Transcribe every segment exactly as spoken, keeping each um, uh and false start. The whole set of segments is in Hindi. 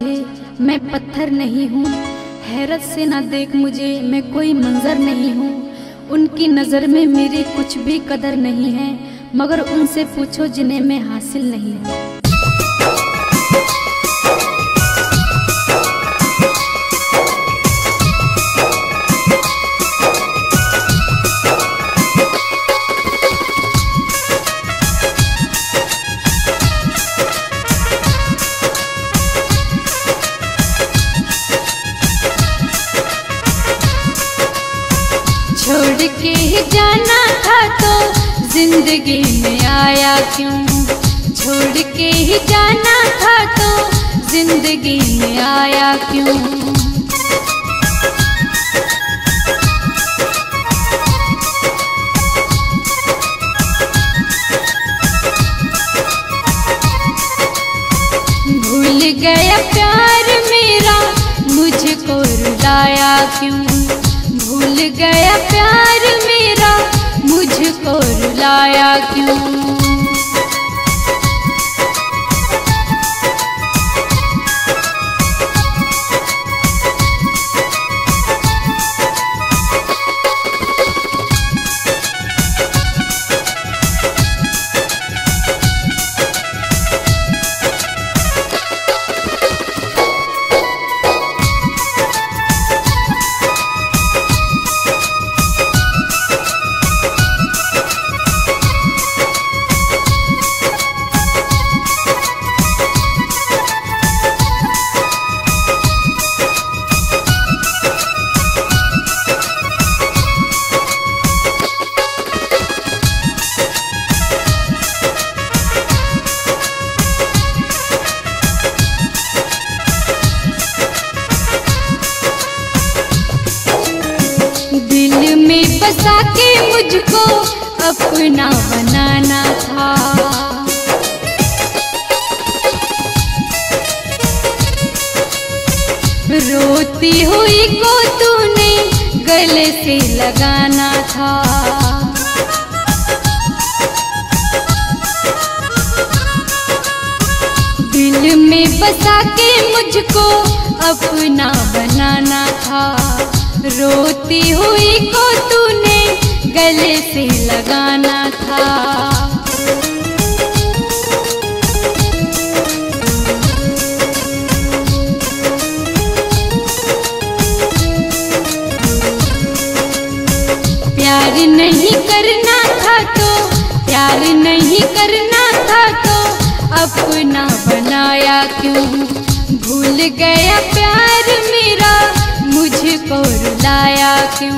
मैं पत्थर नहीं हूँ, हैरत से ना देख मुझे, मैं कोई मंजर नहीं हूँ। उनकी नज़र में मेरी कुछ भी कदर नहीं है, मगर उनसे पूछो जिन्हें मैं हासिल नहीं हूँ। छोड़ के ही जाना था तो जिंदगी में आया क्यों, छोड़ के ही जाना था तो जिंदगी में आया क्यों। भूल गया प्यार मेरा, मुझको रुलाया क्यों, भूल गया प्यार मेरा, मुझको रुलाया क्यों। बसा के मुझको अपना बनाना था, रोती हुई को तूने गले से लगाना था। दिल में बसा के मुझको अपना बनाना था, रोती हुई को तूने गले से लगाना था। प्यार नहीं करना था तो, प्यार नहीं करना था तो अपना बनाया क्यों, भूल गया प्यार मेरा, मुझको रुलाया क्यों।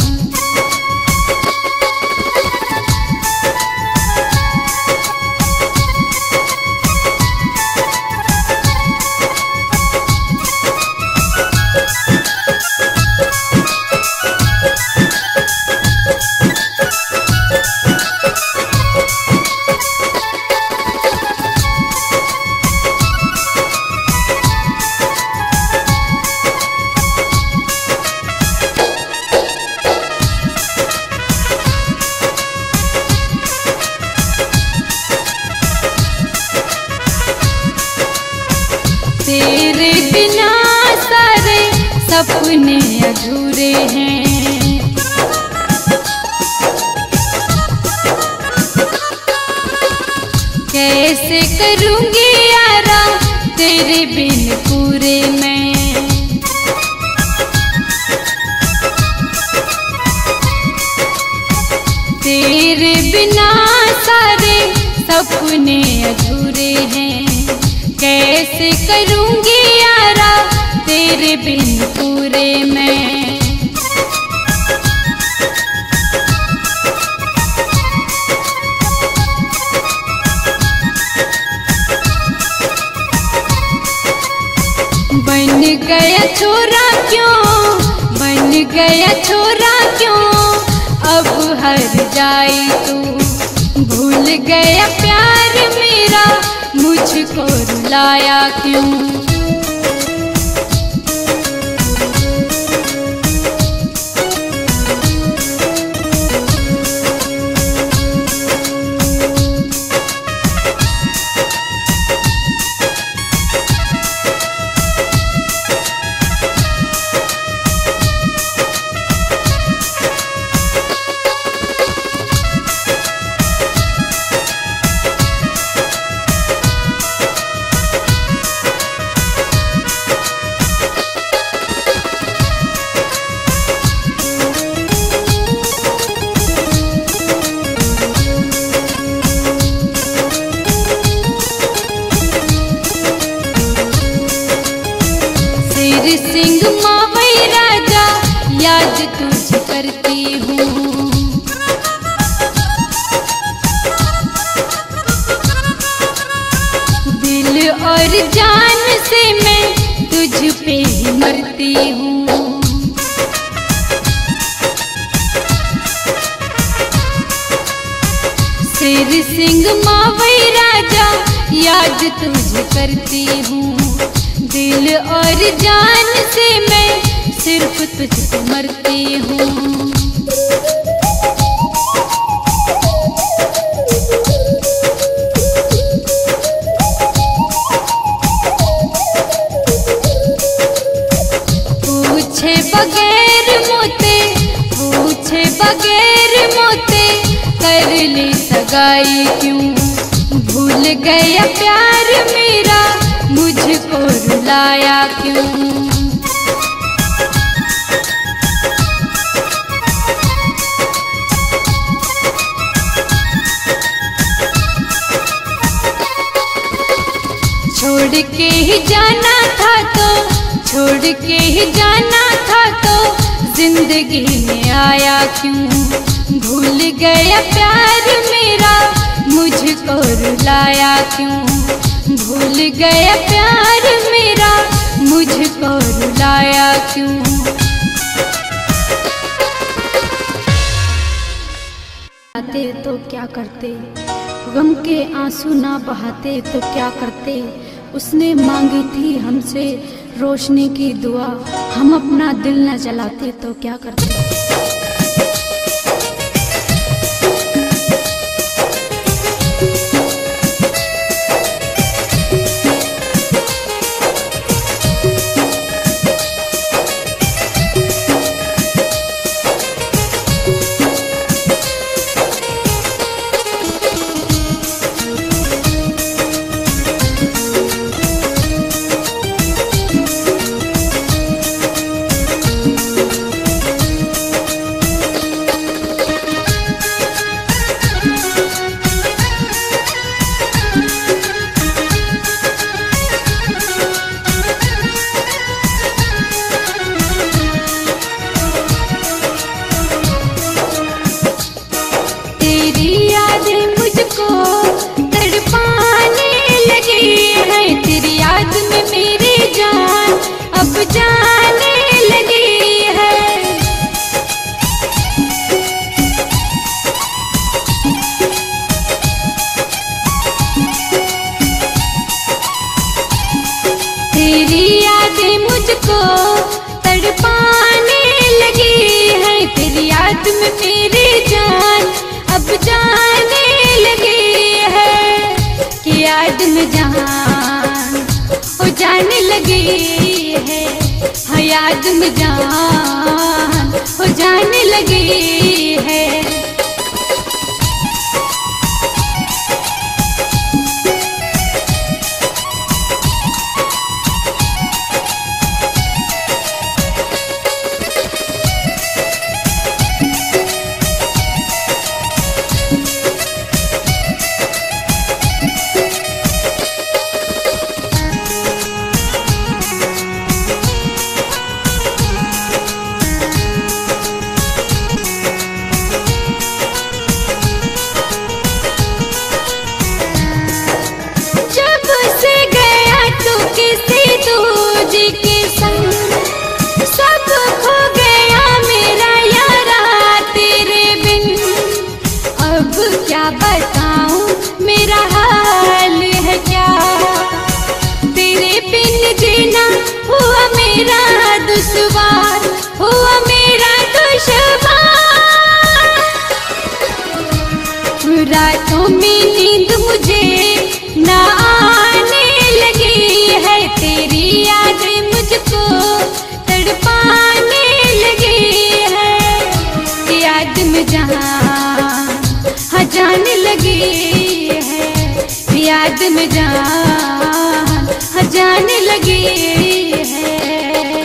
तेरे बिना सारे सपने अधूरे हैं, कैसे करूँगी यारा तेरे बिन पूरे मैं। तेरे बिना सारे सपने अधूरे हैं, कैसे करूँगी यारा तेरे बिन पूरे मैं। बन गया छोरा क्यों, बन गया छोरा क्यों, अब हर जाई तू, भूल गया प्यार मेरा, मुझको रुलाया क्यों। मावई राजा याद तुझ करती हूँ। दिल और जान से मैं तुझ पे ही मरती हूँ। शेर सिंह मावई राजा याद तुझ करती हूँ। दिल और जान से मैं सिर्फ तुझ पे मरती हूँ। पूछे बगैर मोते पूछे बगैर मोते कर ली सगाई क्यों। भूल गया प्यार मेरा मुझको रुलाया क्यों। छोड़ के ही जाना था तो छोड़ के ही जाना था तो जिंदगी में आया क्यों। भूल गया प्यार मेरा मुझको रुलाया क्यों। भूल गया प्यार मेरा मुझको रुलाया क्यों। आते तो क्या करते, गम के आंसू ना बहाते तो क्या करते। उसने मांगी थी हमसे रोशनी की दुआ, हम अपना दिल न जलाते तो क्या करते। मुझको तड़पाने लगी है। तेरी याद में मेरी जान अब जाने लगी है। कि याद में जान हो जाने लगी है। हाँ याद में जान हो जाने लगी है। बताऊं मेरा हाल है क्या। तेरे बिन जीना हुआ मेरा दुश्वार, हुआ मेरा दुश्वार। रातों में नींद मुझे ना आने लगी है। तेरी यादें मुझको तड़पाने लगी है। याद में जहाँ जाने लगी है। याद में जान जाने लगी है।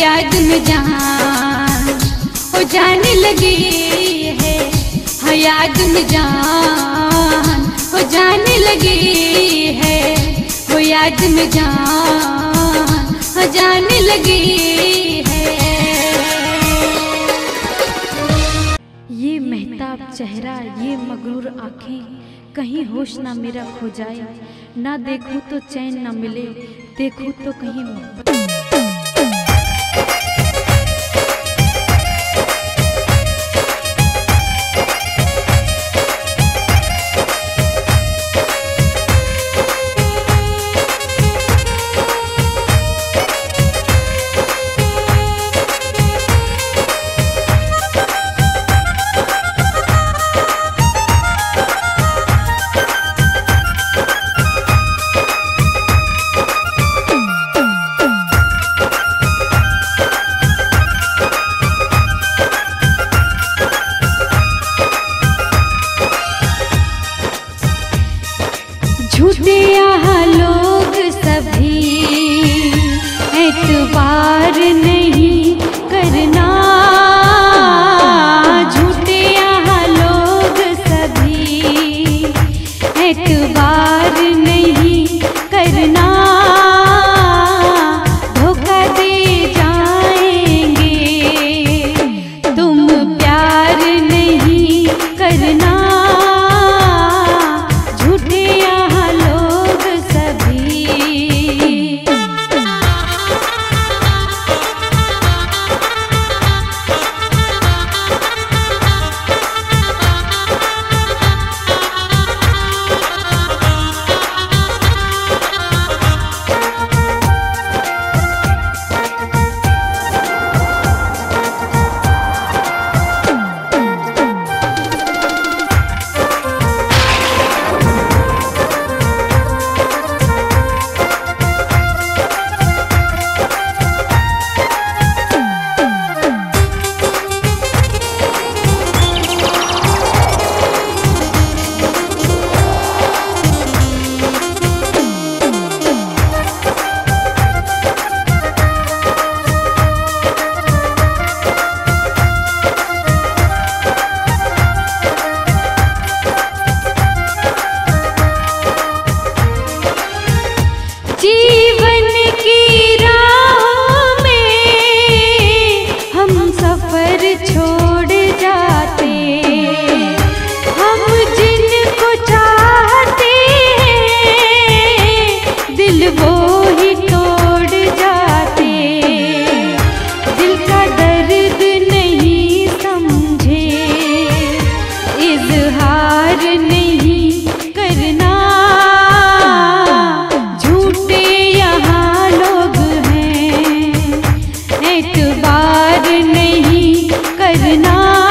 याद में जान हो जाने लगी है, हाँ याद में जान हो जाने लगी है, वो याद में जान हो जाने लगी है। ये महताब चेहरा, ये मगरूर आँखें, कहीं होश ना मेरा खो जाए, ना देखूं तो चैन ना मिले, देखूं तो कहीं मोहब्बत। झूठे यहाँ लोग सभी एतबार नहीं करना, झूठे यहाँ लोग सभी एतबार नहीं करना, धोखा दे जाएंगे तुम प्यार नहीं करना, झूठे यहाँ लोग सभी। जीवन की राह में हम सफर छोड़ जाते, हम जिनको चाहते हैं दिल वो ही तोड़ जाते, दिल का दर्द नहीं समझे इजहार नहीं करना, एतबार नहीं करना।